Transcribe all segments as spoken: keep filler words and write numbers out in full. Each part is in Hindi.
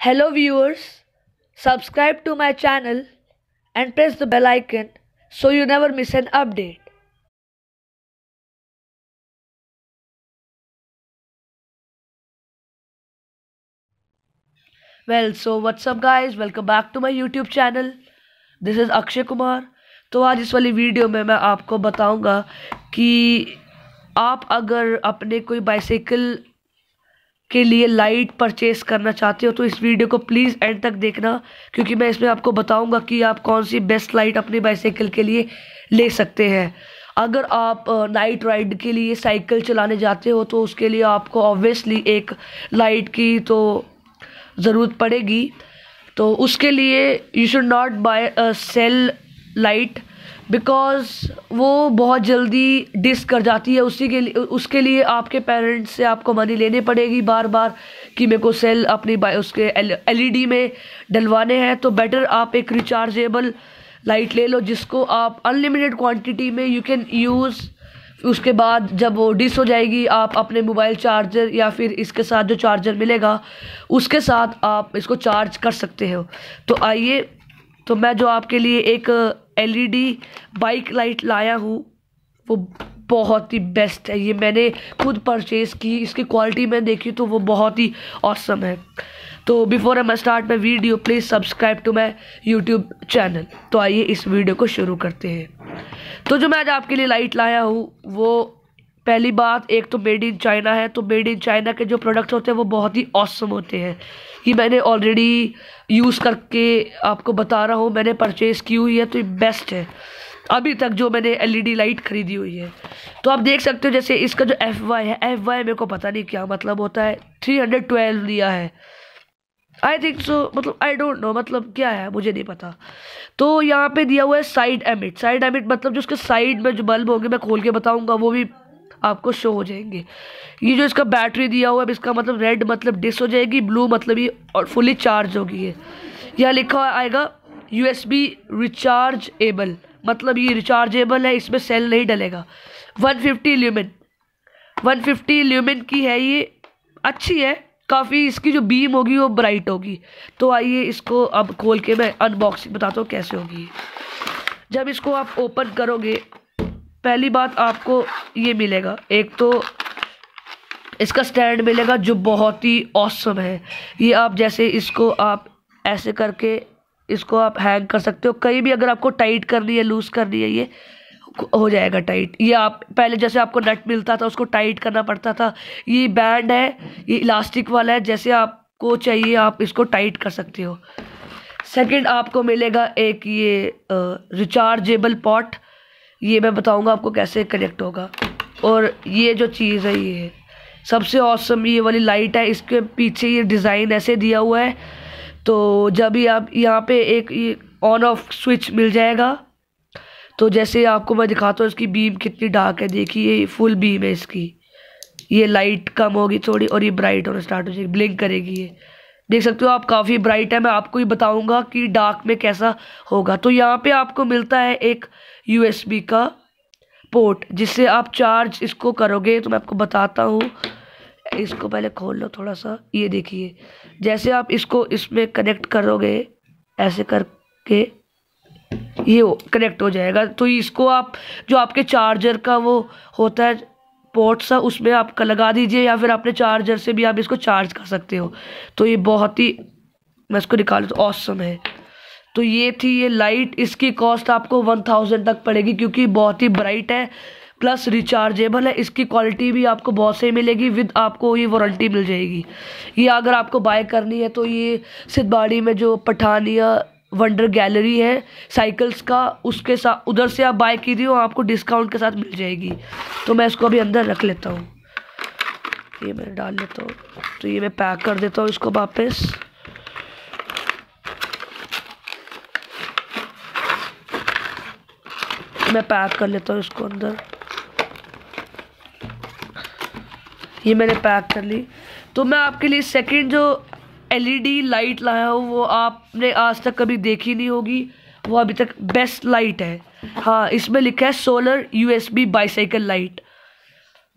Hello viewers, subscribe to my channel and press the bell icon so you never miss an update. Well, so what's up guys, welcome back to my YouTube channel. This is Akshay Kumar. तो आज इस वाली वीडियो में मैं आपको बताऊंगा कि आप अगर अपने कोई बाइसाइकिल के लिए लाइट परचेस करना चाहते हो तो इस वीडियो को प्लीज़ एंड तक देखना, क्योंकि मैं इसमें आपको बताऊंगा कि आप कौन सी बेस्ट लाइट अपनी बाइसाइकिल के लिए ले सकते हैं। अगर आप नाइट राइड के लिए साइकिल चलाने जाते हो तो उसके लिए आपको ऑब्वियसली एक लाइट की तो ज़रूरत पड़ेगी। तो उसके लिए you should not buy a cell light, because वो बहुत जल्दी डिस कर जाती है। उसी के लिए उसके लिए आपके पेरेंट्स से आपको मनी लेने पड़ेगी बार बार कि मेरे को सेल अपनी बाय उसके एलईडी में डलवाने हैं। तो बेटर आप एक रिचार्जेबल लाइट ले लो जिसको आप अनलिमिटेड क्वांटिटी में यू कैन यूज़। उसके बाद जब वो डिस हो जाएगी आप अपने मोबाइल चार्जर या फिर इसके साथ जो चार्जर मिलेगा उसके साथ आप इसको चार्ज कर सकते हो। तो आइए, तो मैं जो आपके लिए एक एलईडी बाइक लाइट लाया हूँ वो बहुत ही बेस्ट है। ये मैंने खुद परचेज़ की, इसकी क्वालिटी मैंने देखी तो वो बहुत ही ऑसम है। तो before I start my video please subscribe to my YouTube channel. तो आइए इस वीडियो को शुरू करते हैं। तो जो मैं आज आपके लिए लाइट लाया हूँ वो पहली बात, एक तो मेड इन चाइना है। तो मेड इन चाइना के जो प्रोडक्ट्स होते हैं वो बहुत ही ऑसम होते हैं। ये मैंने ऑलरेडी यूज़ करके आपको बता रहा हूँ, मैंने परचेज़ की हुई है तो ये बेस्ट है अभी तक जो मैंने एलईडी लाइट खरीदी हुई है। तो आप देख सकते हो जैसे इसका जो एफ वाई है, एफ वाई मेरे को पता नहीं क्या मतलब होता है, थ्री हंड्रेड ट्वेल्व दिया है आई थिंक सो, मतलब आई डोंट नो मतलब क्या है मुझे नहीं पता। तो यहाँ पे दिया हुआ है साइड एमिट। साइड एमिट मतलब जो उसके साइड में जो बल्ब होंगे मैं खोल के बताऊंगा वो भी आपको शो हो जाएंगे। ये जो इसका बैटरी दिया हुआ है इसका मतलब रेड मतलब डिस हो जाएगी, ब्लू मतलब ये और फुली चार्ज होगी। है यहाँ लिखा आएगा यूएसबी रिचार्जेबल, मतलब ये रिचार्जेबल है, इसमें सेल नहीं डलेगा। One fifty lumen one fifty lumen की है, ये अच्छी है काफ़ी। इसकी जो बीम होगी वो ब्राइट होगी। तो आइए इसको अब खोल के मैं अनबॉक्सिंग बताता हूँ कैसे होगी। जब इसको आप ओपन करोगे पहली बात आपको ये मिलेगा, एक तो इसका स्टैंड मिलेगा जो बहुत ही ऑसम है। ये आप जैसे इसको आप ऐसे करके इसको आप हैंग कर सकते हो कहीं भी। अगर आपको टाइट करनी है, लूज़ करनी है, ये हो जाएगा टाइट। ये आप पहले जैसे आपको नट मिलता था उसको टाइट करना पड़ता था, ये बैंड है, ये इलास्टिक वाला है, जैसे आपको चाहिए आप इसको टाइट कर सकते हो। सेकंड आपको मिलेगा एक ये रिचार्जेबल पॉट, ये मैं बताऊंगा आपको कैसे कनेक्ट होगा। और ये जो चीज़ है ये सबसे ऑसम ये वाली लाइट है, इसके पीछे ये डिज़ाइन ऐसे दिया हुआ है। तो जब भी आप यहाँ पे एक ये ऑन ऑफ स्विच मिल जाएगा, तो जैसे आपको मैं दिखाता हूँ इसकी बीम कितनी डार्क है। देखिए ये फुल बीम है इसकी, ये लाइट कम होगी थोड़ी और ये ब्राइट होना स्टार्ट हो जाएगी, ब्लिंक करेगी। ये देख सकते हो आप, काफ़ी ब्राइट है। मैं आपको ही बताऊंगा कि डार्क में कैसा होगा। तो यहाँ पे आपको मिलता है एक यूएसबी का पोर्ट जिससे आप चार्ज इसको करोगे। तो मैं आपको बताता हूँ, इसको पहले खोल लो थोड़ा सा। ये देखिए जैसे आप इसको इसमें कनेक्ट करोगे ऐसे करके ये कनेक्ट हो जाएगा। तो इसको आप जो आपके चार्जर का वो होता है पोर्ट सा उसमें आपका लगा दीजिए, या फिर अपने चार्जर से भी आप इसको चार्ज कर सकते हो। तो ये बहुत ही, मैं इसको निकालूँ तो ऑसम है। तो ये थी ये लाइट, इसकी कॉस्ट आपको वन थाउजेंड तक पड़ेगी क्योंकि बहुत ही ब्राइट है प्लस रिचार्जेबल है। इसकी क्वालिटी भी आपको बहुत सही मिलेगी, विद आपको ये वारंटी मिल जाएगी। ये अगर आपको बाय करनी है तो ये सिद्धबाड़ी में जो पठानिया वंडर गैलरी है साइकिल्स का, उसके साथ उधर से आप बाय कीजिए और आपको डिस्काउंट के साथ मिल जाएगी। तो मैं इसको अभी अंदर रख लेता हूँ, ये मैं डाल लेता हूँ। तो ये मैं पैक कर देता हूँ इसको वापस। मैं पैक कर लेता हूँ इसको अंदर, ये मैंने पैक कर ली। तो मैं आपके लिए सेकंड जो एलईडी लाइट लाया हूँ वो आपने आज तक कभी देखी नहीं होगी, वो अभी तक बेस्ट लाइट है। हाँ, इसमें लिखा है सोलर यूएसबी बाइसाइकिल लाइट।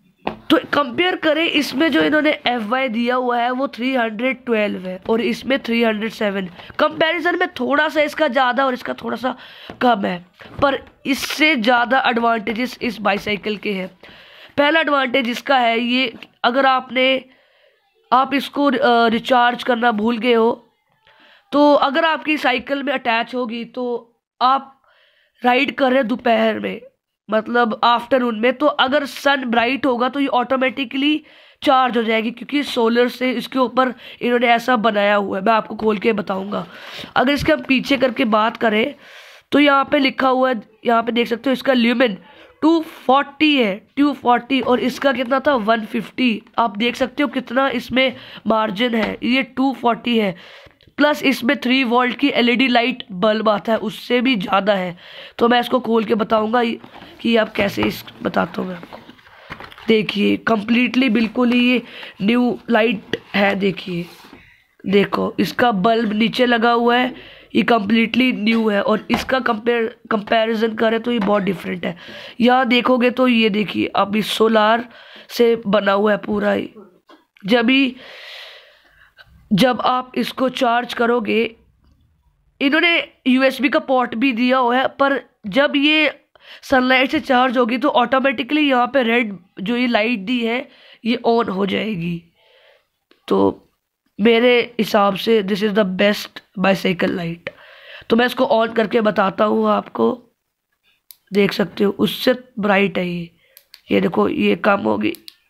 तो कंपेयर करें, इसमें जो इन्होंने एफ वाई दिया हुआ है वो थ्री हंड्रेड ट्वेल्व है और इसमें थ्री हंड्रेड सेवन। कंपैरिजन में थोड़ा सा इसका ज़्यादा और इसका थोड़ा सा कम है, पर इससे ज़्यादा एडवांटेजेस इस बाईसाइकिल के हैं। पहला एडवांटेज इसका है ये, अगर आपने आप इसको रिचार्ज करना भूल गए हो तो अगर आपकी साइकिल में अटैच होगी तो आप राइड कर रहे हैं दोपहर में, मतलब आफ्टरनून में, तो अगर सन ब्राइट होगा तो ये ऑटोमेटिकली चार्ज हो जाएगी, क्योंकि सोलर से इसके ऊपर इन्होंने ऐसा बनाया हुआ है। मैं आपको खोल के बताऊंगा। अगर इसके हम पीछे करके बात करें तो यहाँ पे लिखा हुआ है, यहाँ पे देख सकते हो इसका ल्यूमेन टू फोर्टी है, टू फोर्टी, और इसका कितना था वन फिफ्टी। आप देख सकते हो कितना इसमें मार्जिन है, ये टू फोर्टी है। प्लस इसमें थ्री वोल्ट की एलईडी लाइट बल्ब आता है, उससे भी ज़्यादा है। तो मैं इसको खोल के बताऊंगा कि आप कैसे इस बताता हूँ मैं आपको। देखिए कंप्लीटली बिल्कुल ही ये न्यू लाइट है। देखिए देखो इसका बल्ब नीचे लगा हुआ है, ये कम्प्लीटली न्यू है, और इसका कंपेयर कंपैरिजन करें तो ये बहुत डिफरेंट है। यहाँ देखोगे तो ये देखिए अभी सोलार से बना हुआ है पूरा ही। जब भी जब आप इसको चार्ज करोगे, इन्होंने यूएसबी का पोर्ट भी दिया हुआ है, पर जब ये सनलाइट से चार्ज होगी तो ऑटोमेटिकली यहाँ पे रेड जो ये लाइट दी है ये ऑन हो जाएगी। तो मेरे हिसाब से this is the best bicycle light. तो मैं इसको ऑन करके बताता हूँ आपको। देख सकते हो उससे ब्राइट है ये ये देखो ये कम होगी,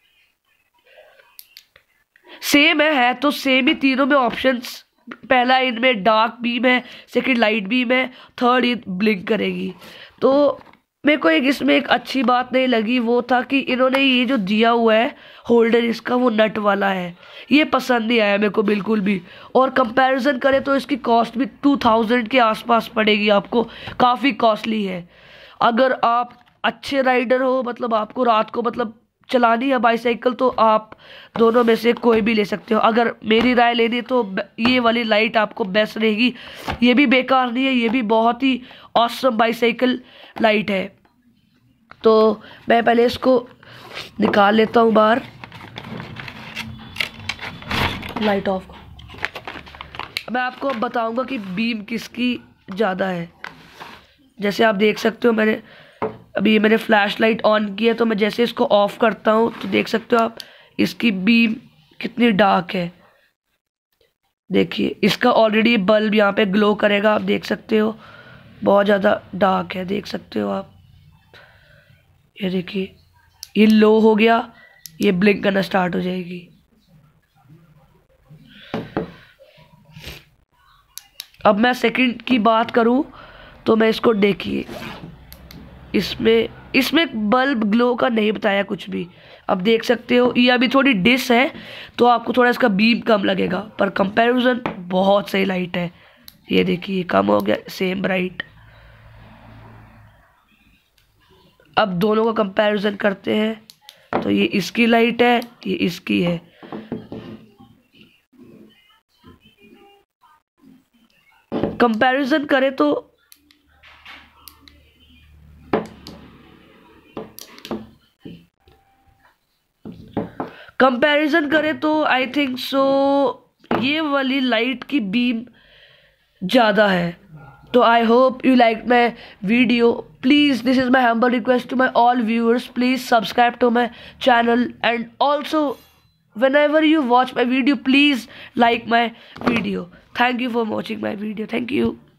सेम है, है तो सेम ही तीनों में ऑप्शंस। पहला इनमें डार्क बीम है, सेकंड लाइट बीम है, थर्ड ये ब्लिंक करेगी। तो मेरे को एक इसमें एक अच्छी बात नहीं लगी, वो था कि इन्होंने ये जो दिया हुआ है होल्डर इसका वो नट वाला है, ये पसंद नहीं आया मेरे को बिल्कुल भी। और कंपैरिजन करें तो इसकी कॉस्ट भी टू थाउजेंड के आसपास पड़ेगी आपको, काफ़ी कॉस्टली है। अगर आप अच्छे राइडर हो, मतलब आपको रात को मतलब चलानी है बाईसाइकिल, तो आप दोनों में से कोई भी ले सकते हो। अगर मेरी राय लेनी तो ये वाली लाइट आपको बेस्ट रहेगी। ये भी बेकार नहीं है, ये भी बहुत ही ऑसम बाईसाइकिल लाइट है। तो मैं पहले इसको निकाल लेता हूँ बाहर, लाइट ऑफ। मैं आपको अब बताऊंगा कि बीम किसकी ज़्यादा है। जैसे आप देख सकते हो मैंने अभी मैंने फ्लैश लाइट ऑन की है, तो मैं जैसे इसको ऑफ करता हूँ तो देख सकते हो आप इसकी बीम कितनी डार्क है। देखिए इसका ऑलरेडी बल्ब यहाँ पे ग्लो करेगा, आप देख सकते हो बहुत ज़्यादा डार्क है, देख सकते हो आप। ये देखिए ये लो हो गया, ये ब्लिंक करना स्टार्ट हो जाएगी। अब मैं सेकंड की बात करूँ तो मैं इसको देखिए, इसमें इसमें बल्ब ग्लो का नहीं बताया कुछ भी। अब देख सकते हो ये अभी थोड़ी डिस है तो आपको थोड़ा इसका बीम कम लगेगा, पर कंपैरिजन बहुत सही लाइट है। ये देखिए कम हो गया, सेम ब्राइट। अब दोनों का कंपैरिजन करते हैं तो ये इसकी लाइट है, ये इसकी है। कंपैरिजन करें तो कंपैरिजन करें तो आई थिंक सो ये वाली लाइट की बीम ज़्यादा है। तो I hope you liked my video. Please, this is my humble request to my all viewers. Please subscribe to my channel, and also whenever you watch my video, please like my video. Thank you for watching my video. Thank you.